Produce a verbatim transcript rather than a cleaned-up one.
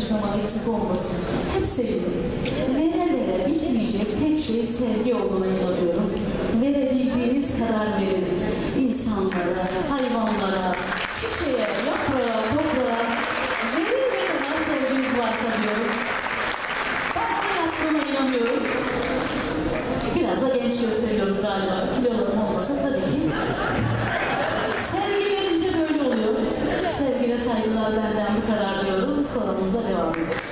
zaman eksik olmasın. Hep sevin. Vere vere bitmeyecek tek şey sevgi olduğuna inanıyorum. Verebildiğiniz kadar verin. İnsanlara, hayvanlara, çiçeğe, yaprağa, toprağa verin ne kadar sevginiz varsa diyorum. Ben bunu yaptığıma inanıyorum. Biraz da genç gösteriyorum galiba. Kilolarım olmasa tabii ki. Sevgi verince böyle oluyor. Sevgi ve saygılar benden bu kadar diyorum. Konumuzda devam edelim.